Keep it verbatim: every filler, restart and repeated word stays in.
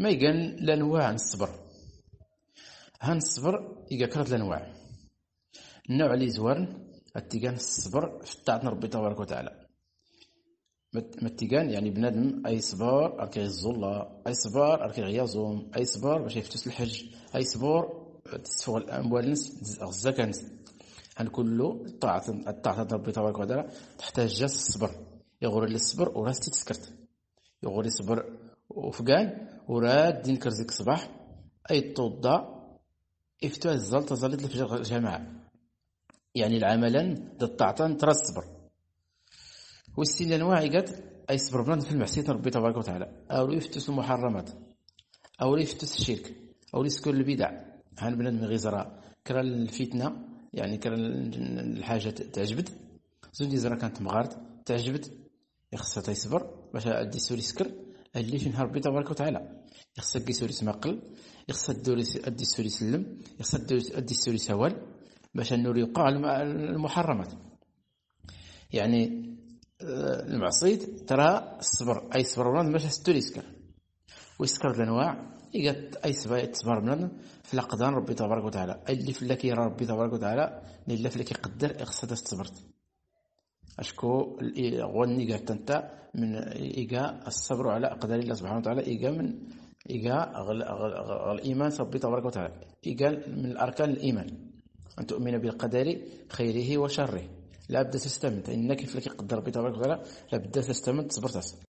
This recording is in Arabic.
ما يقال الانواع عن الصبر. هان الصبر يقال كرة الانواع. النوع اللي زوارن التيقان الصبر في طاعة ربي تبارك وتعالى. متيقان يعني بنادم اي صبر اركي الزولا، اي صبر اركي غيازوم، اي صبر باش يفتس الحج، اي صبر تسفغ الاموال نس الزكاه نس. هان كله طاعة الطاعة ربي تبارك وتعالى تحتاج جاس الصبر. يغور لي الصبر وراستي تسكرت، يغور الصبر وفقان وراد دين كرزيك صباح اي توضا افتوى الزل تظلت الفجر الجماعة. يعني العملان ذا الطاعتان ترى الصبر. والسين الانواع قد اي صبر بنادم في المعصية ربي تبارك وتعالى، او يفتس المحرمات، او يفتس الشرك، او يسكن البدع. هان بنادم غيزرا كرا الفتنة، يعني كرا الحاجة تعجبد زوج زرا كانت مغارد تعجبد يخصها تيصبر باش ادي سوري سكر اللي في نهار ربي تبارك وتعالى. يخصها دي سوري سماقل، يخصها الدوري ادي سوري سلم، يخصها ادي سوري سوال باش النور يوقع المحرمات. يعني المعصية ترى الصبر اي صبر بنادم باش ستوري سكر ويسكر الانواع. يقات اي صبر تصبر بنادم في الاقدار ربي تبارك وتعالى. اللي في لك يرى ربي تبارك وتعالى اللي في لك يقدر يخصها تصبرت. أشكو غني قالت أنت من إيجا الصبر على أقدار الله سبحانه وتعالى. إيجا من إيجا الإيمان ربي تبارك وتعالى. إيجا من أركان الإيمان أن تؤمن بالقدر خيره وشره. لا بد تستمت إنك في لك قدر ربي تبارك وتعالى لا بد تستمت صبرت.